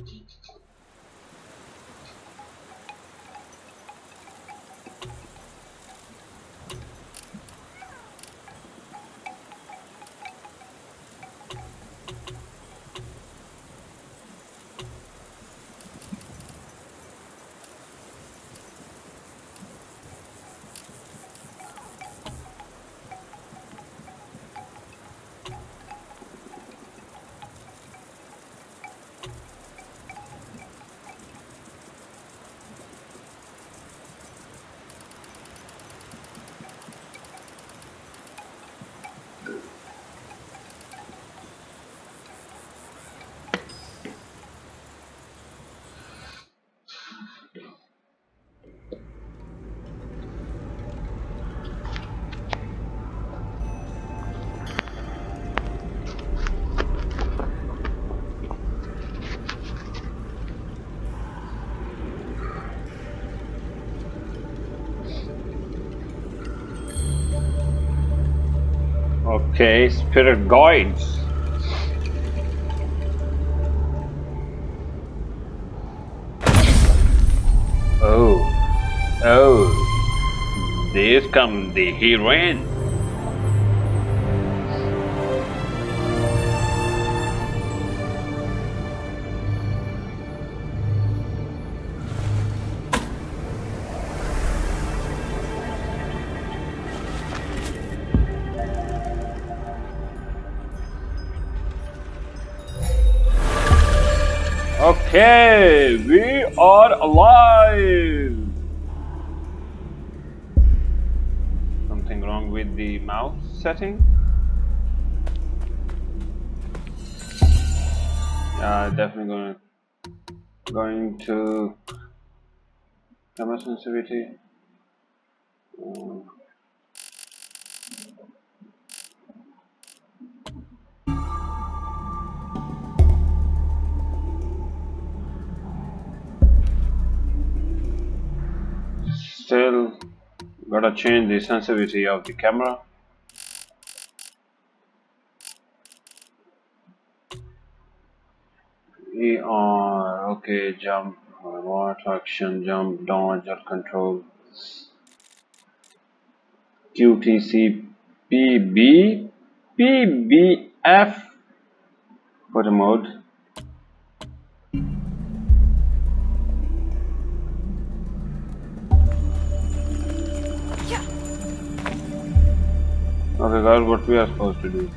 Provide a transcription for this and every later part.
Okay, spirit guides. Oh, there comes the heroine. Okay, we are alive. Something wrong with the mouse setting? Yeah, definitely going to camera sensitivity. Still gotta change the sensitivity of the camera. We are okay. Jump, what action, jump, dodge, or control. QTC PB PBF photo mode. Okay guys, what we are supposed to do?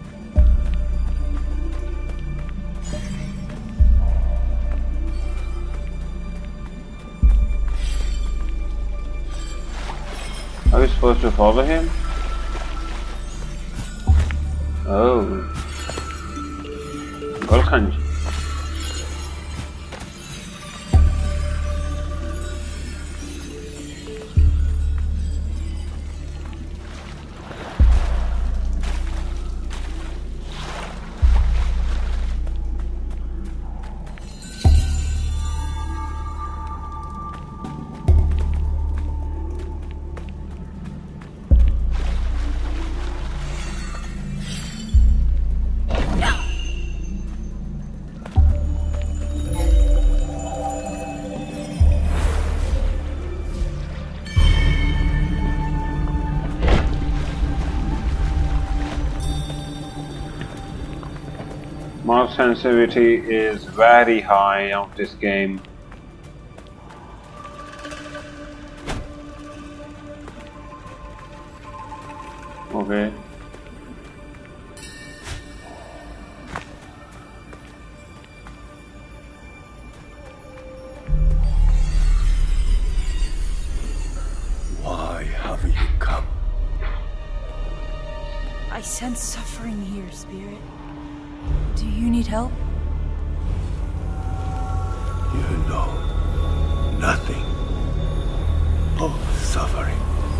Are we supposed to follow him? Oh, Golkhanj. Mouse sensitivity is very high of this game. Okay. Why have you come? I sense suffering here, Spirit. Do you need help? You know nothing of suffering.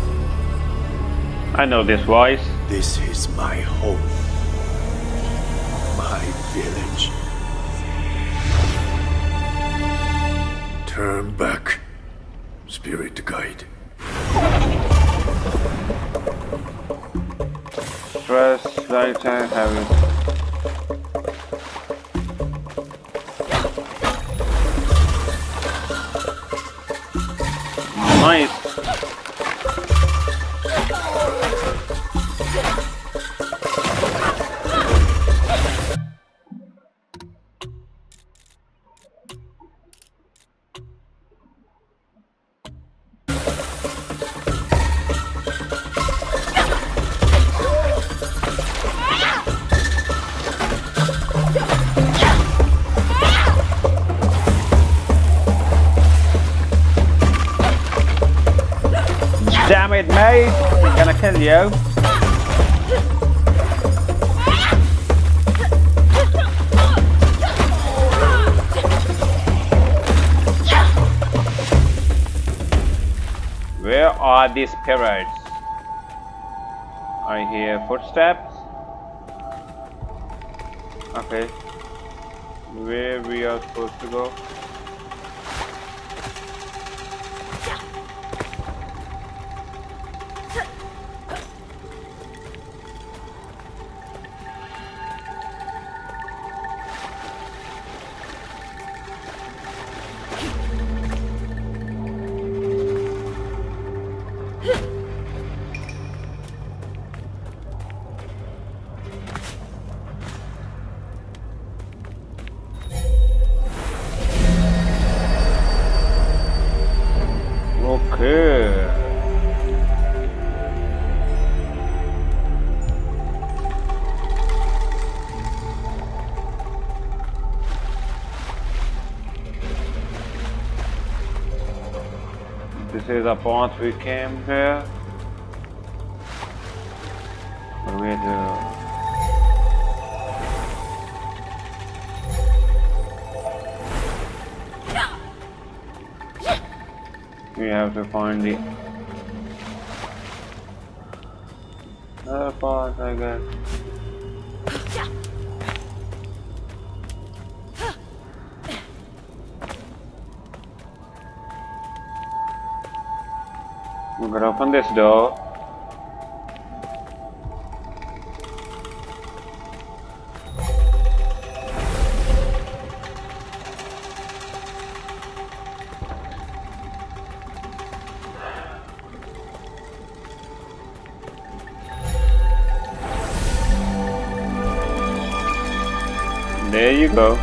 I know this voice. This is my home, my village. Turn back, Spirit Guide. Stress, right, I have it. kill you. Where are these spirits? I hear footsteps. Okay. Where we are supposed to go? Okay. This is the path we came here. Where we have to find the other path, I guess. We gotta open this door. There you go.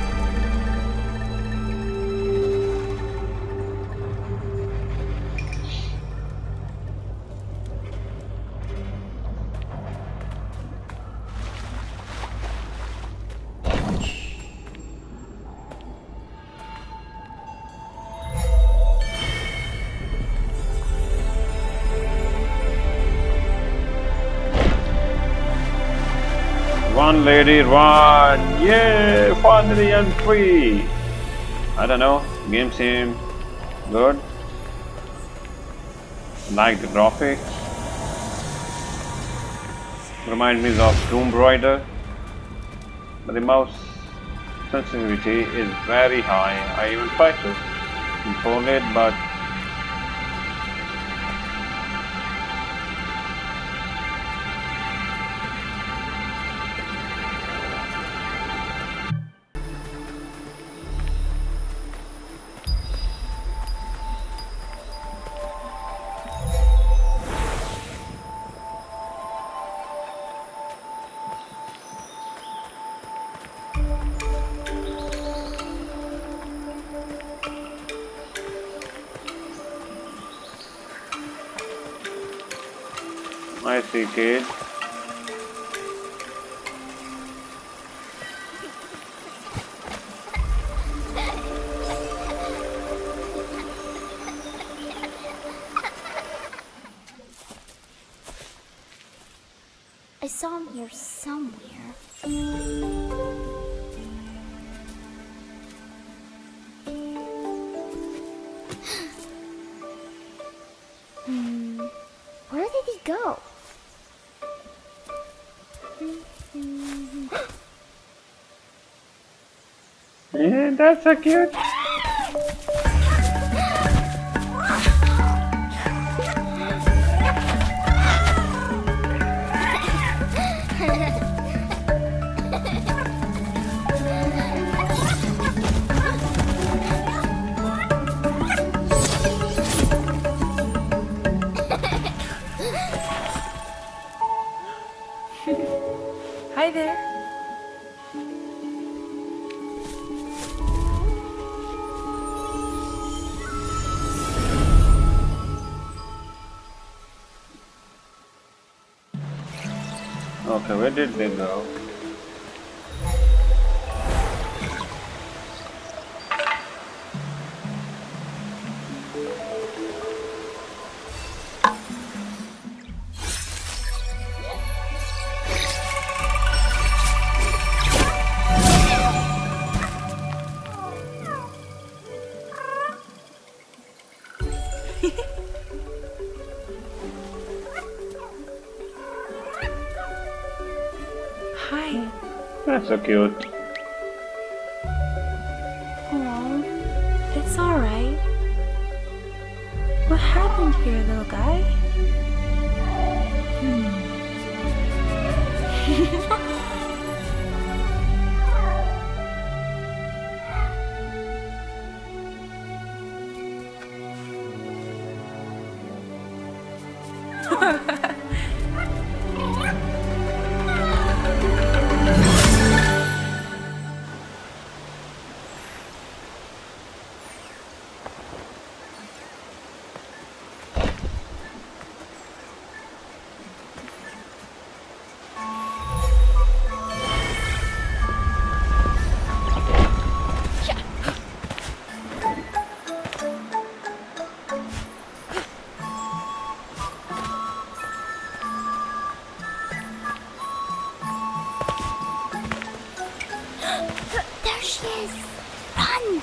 Run, lady, run! Yeah, finally I'm free! I don't know, game seemed good. Like the graphics. Reminds me of Tomb Raider. But the mouse sensitivity is very high. I even tried to control it, but I see, kid. I saw him here somewhere. Where did he go? Yeah, that's so cute. Hi there. Okay, where did they go? Hi. That's so cute. Oh, it's alright. What happened here, little guy? There she is! Run!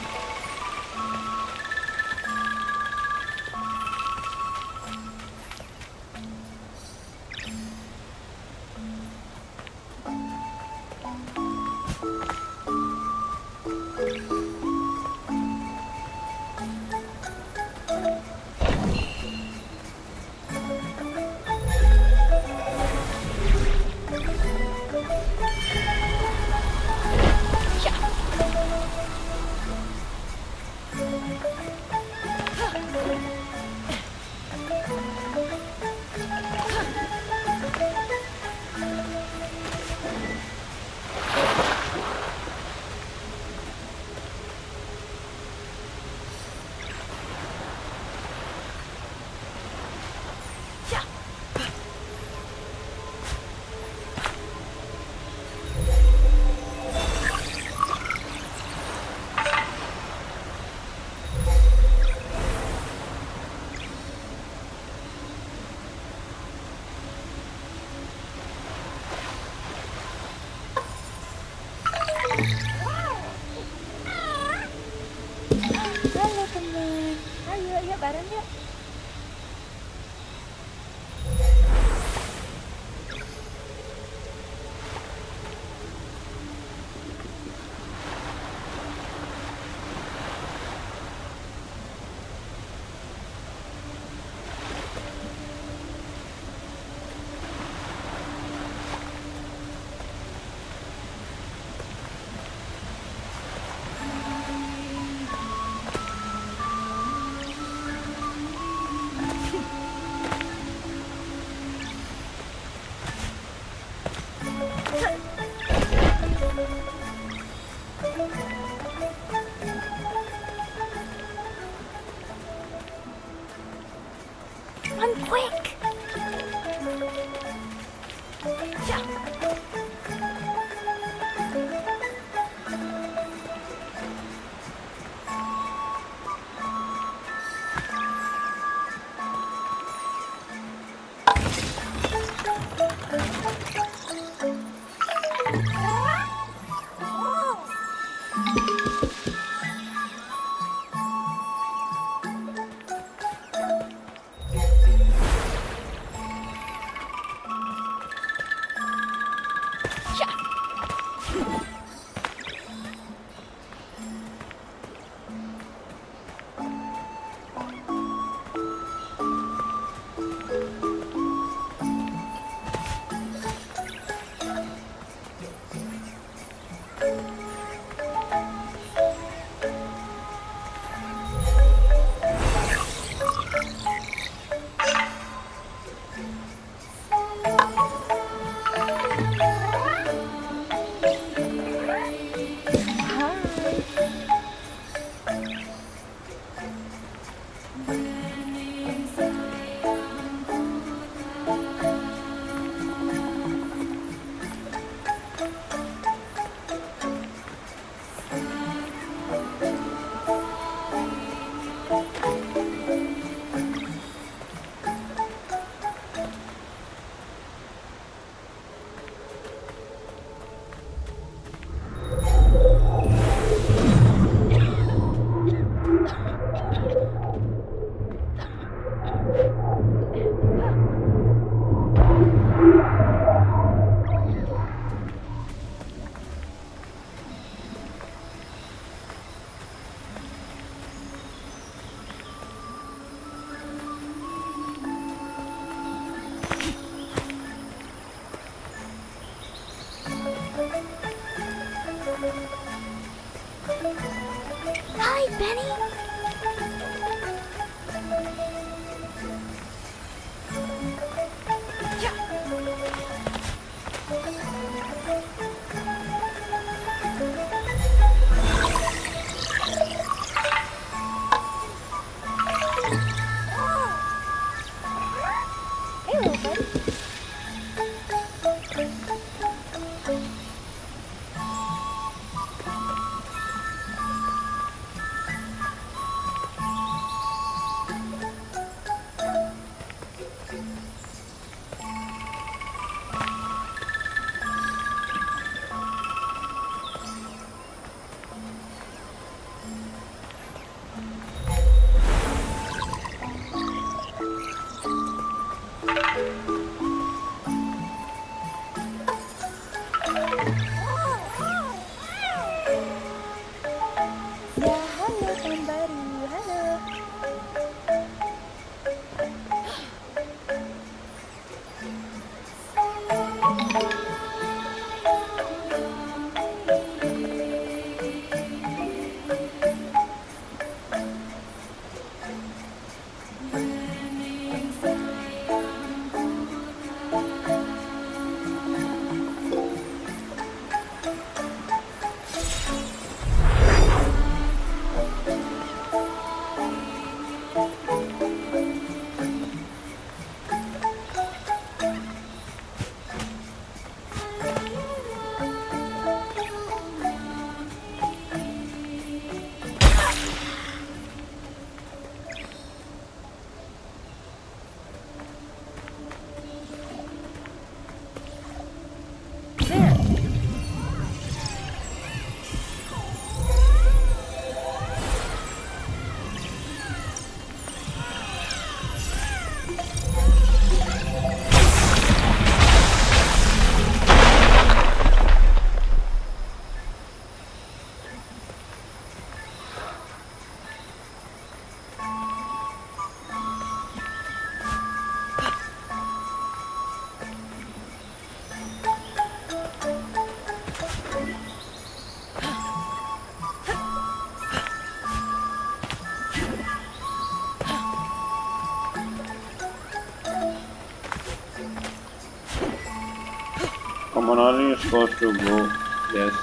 Halo teman, ayo yuk bareng yuk. Run quick! Benny? Hey, little buddy. Ya, halo teman baru, halo. Come on, are you supposed to go? Yes.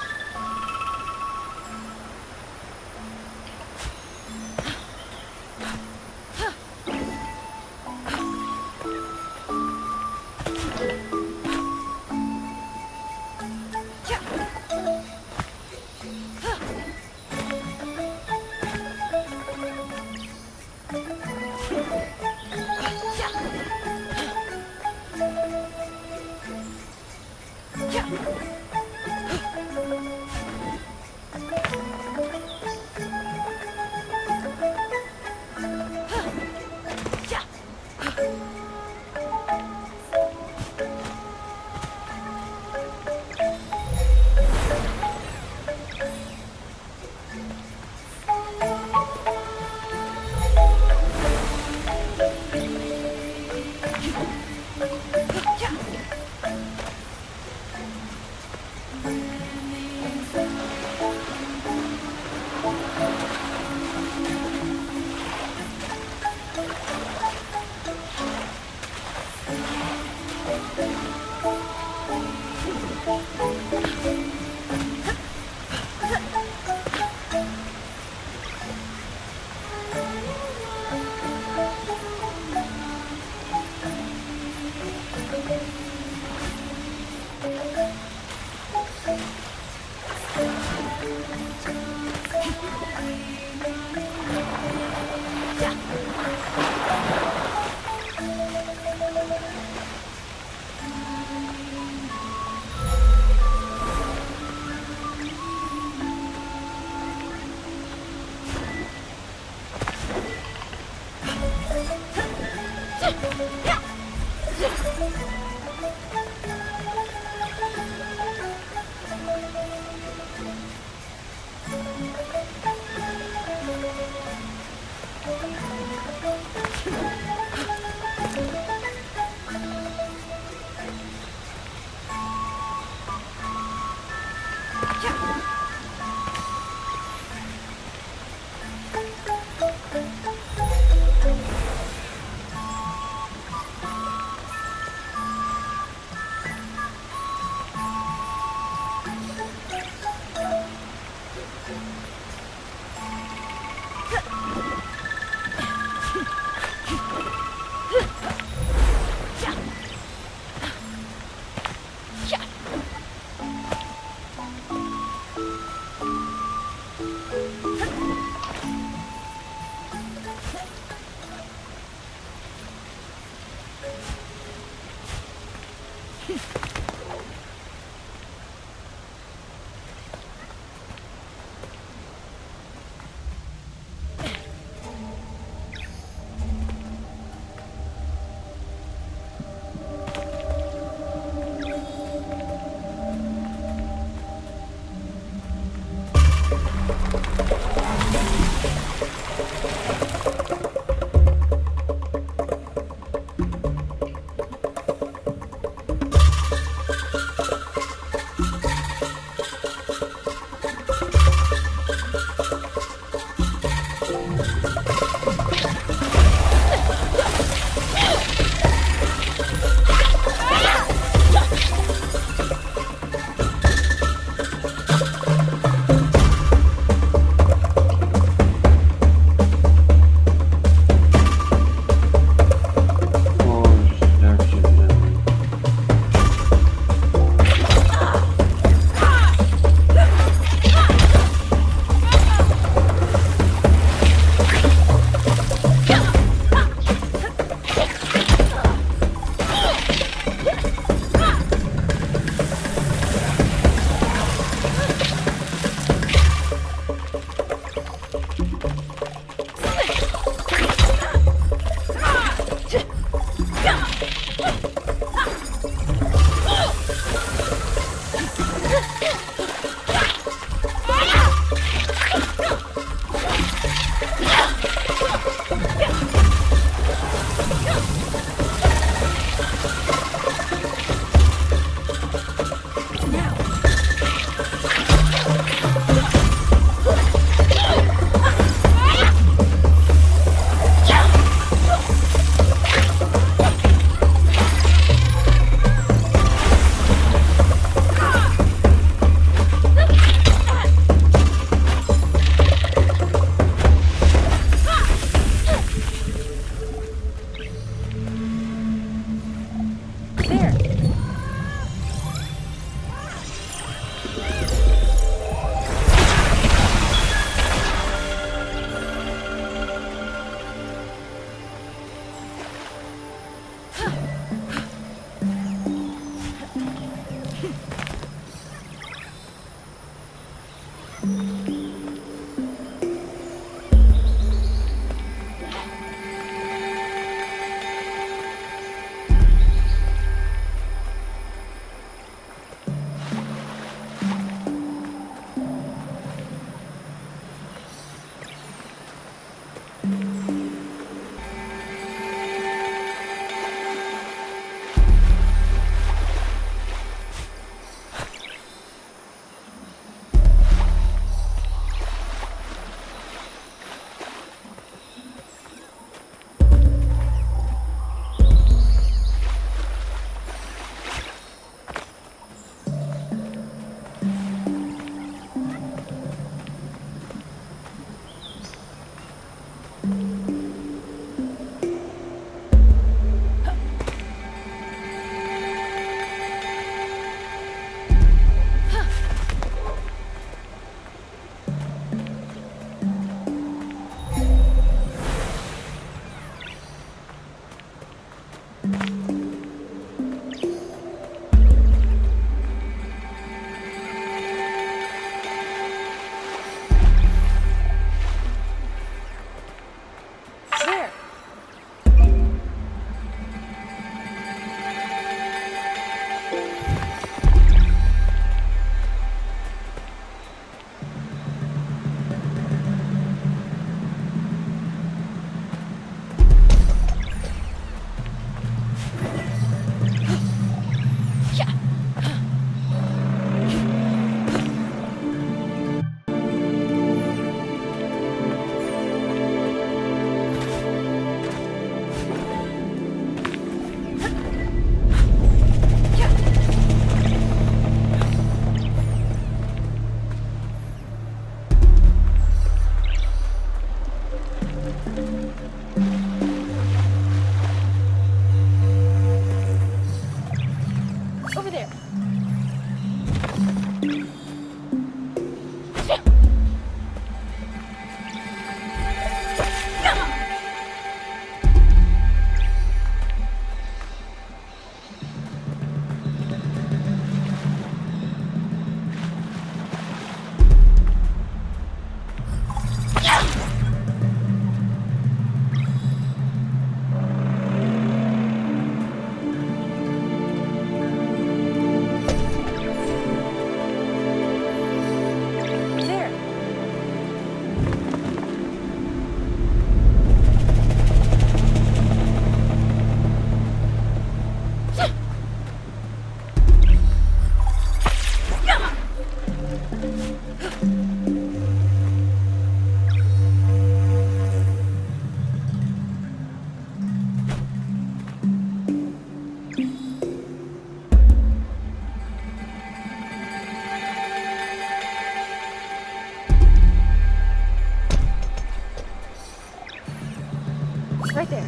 Right there.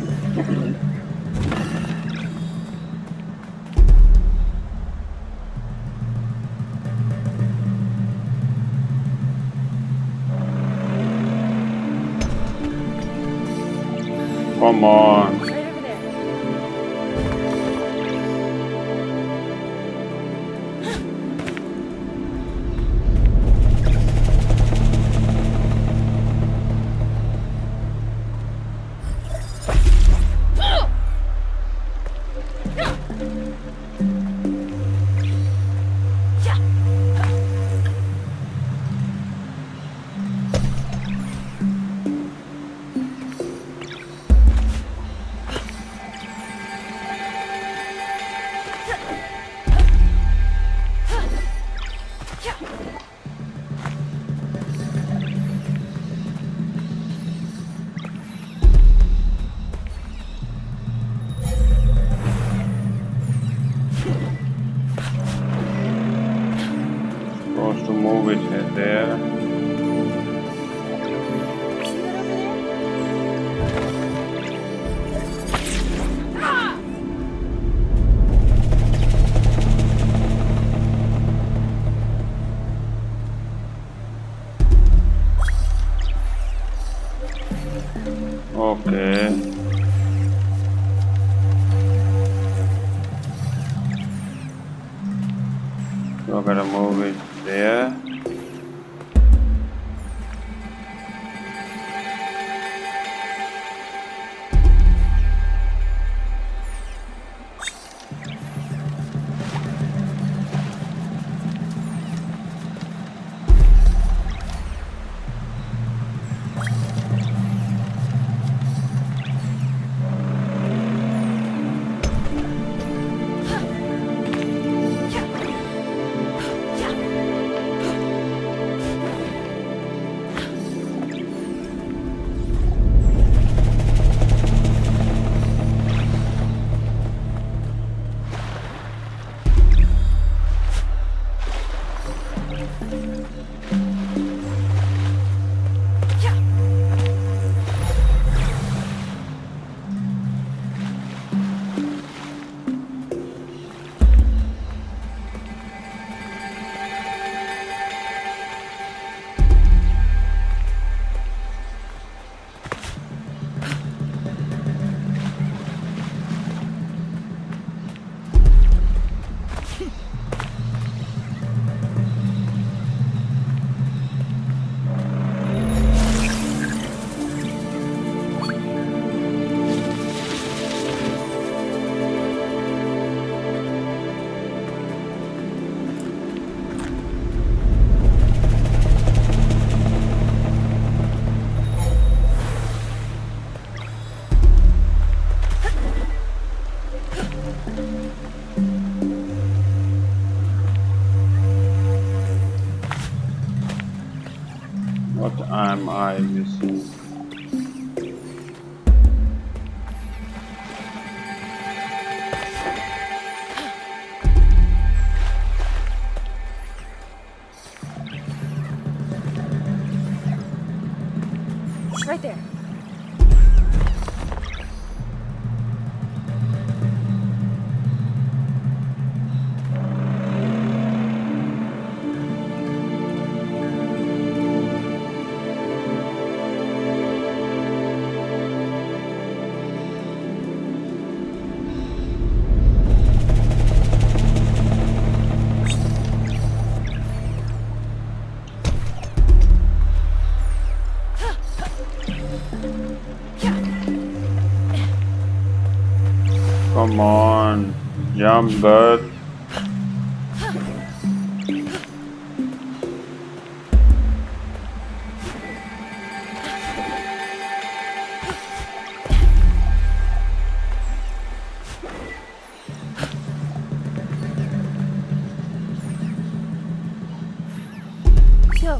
Come on. Right over there. Supposed to move it there. See that over there? Okay. So I gotta move it there. What am I missing? Right there. Jump, bird. Go.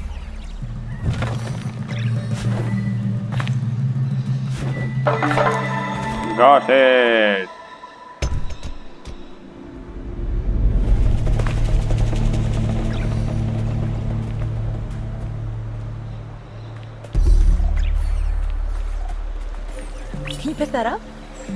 Got it. Can you pick that up?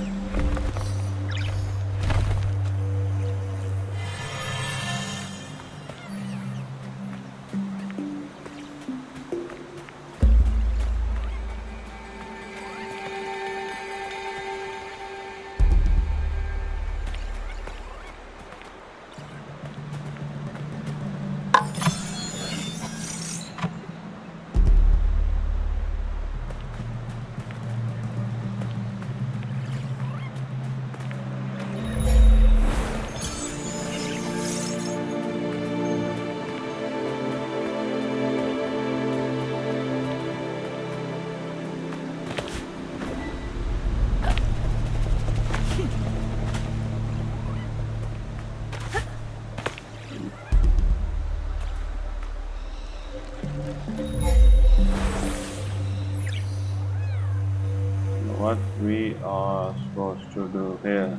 What we are supposed to do here?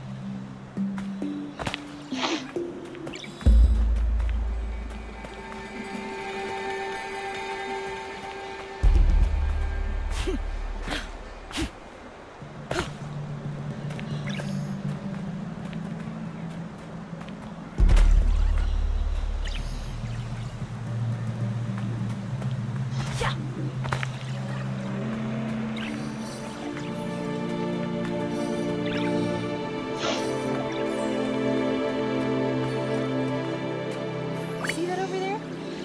See that over there?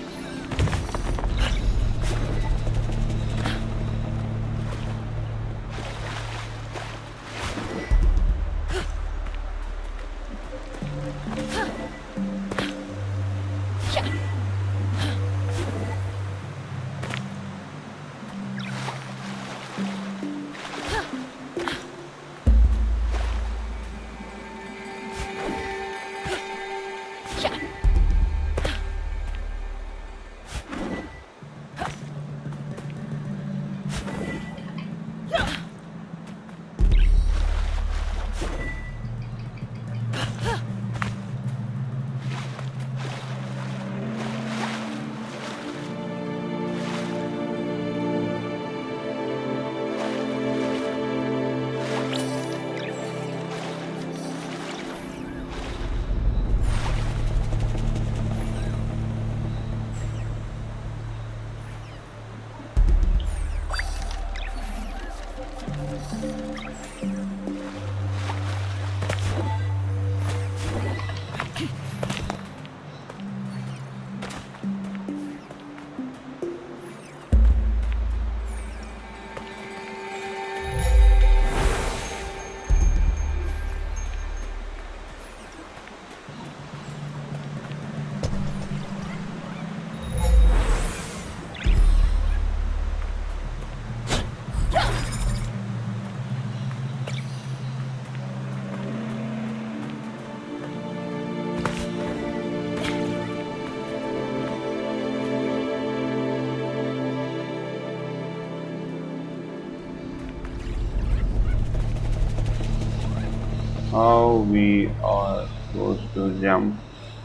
How we are supposed to jump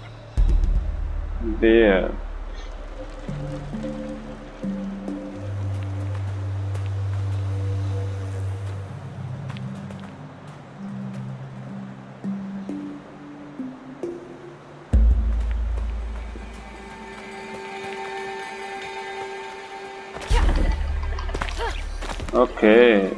there? Okay.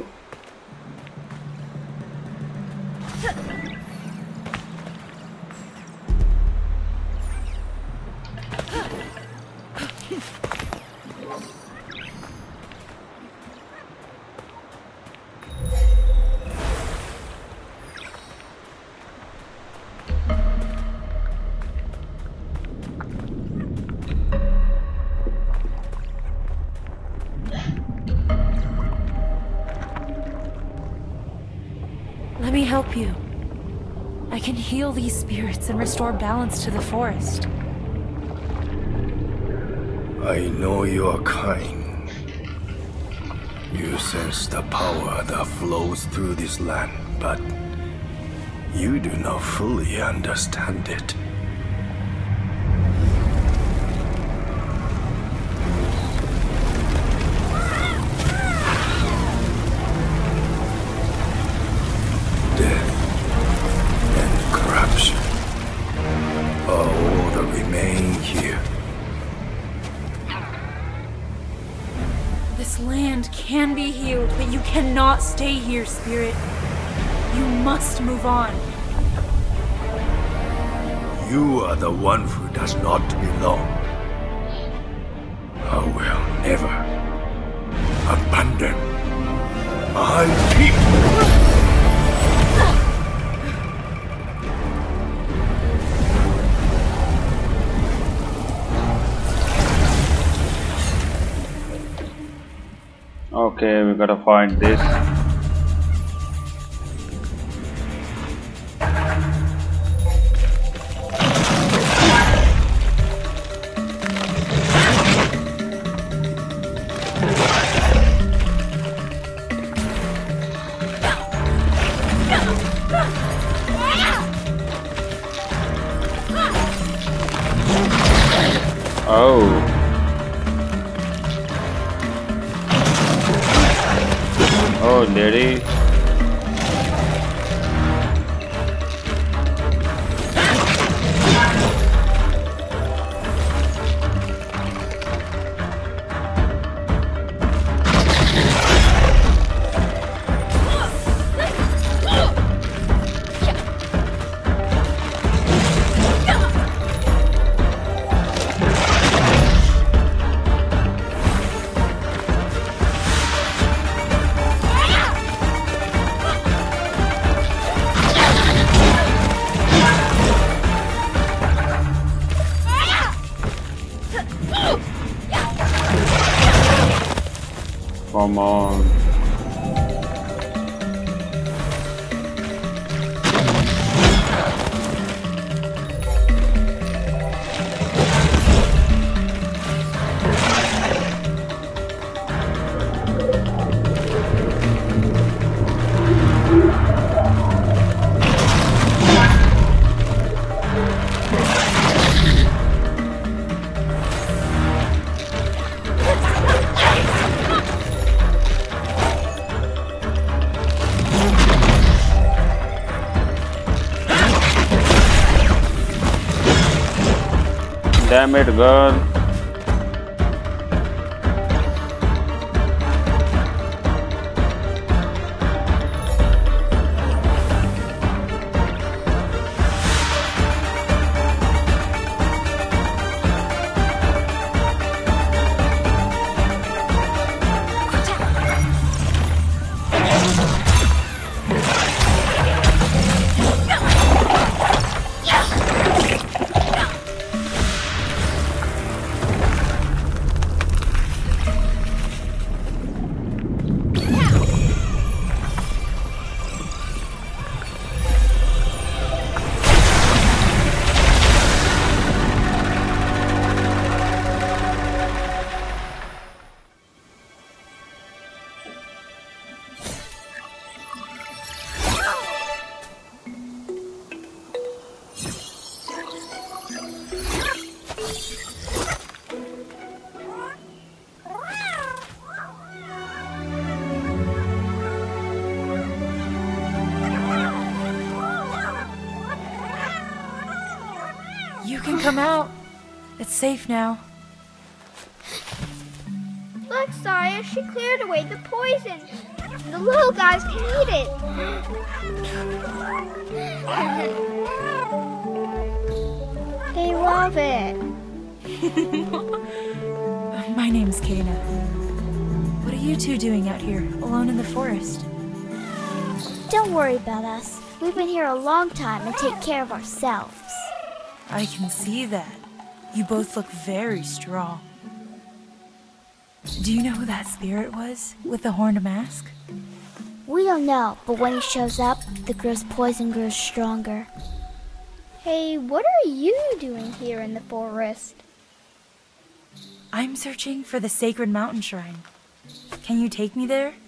help you. I can heal these spirits and restore balance to the forest. I know you're kind. You sense the power that flows through this land, but you do not fully understand it. Death and corruption are all that remain here. This land can be healed, but you cannot stay here, Spirit. You must move on. You are the one who does not belong. I will never abandon my people. Okay, we gotta find this. Oh. Oh, lady. Come on. Damn it, girl. You can come out. It's safe now. Look, Saya, she cleared away the poison. The little guys can eat it. They love it. My name's Kana. What are you two doing out here, alone in the forest? Don't worry about us. We've been here a long time and take care of ourselves. I can see that. You both look very strong. Do you know who that spirit was with the horned mask? We don't know, but when he shows up, the girl's poison grows stronger. Hey, what are you doing here in the forest? I'm searching for the sacred mountain shrine. Can you take me there?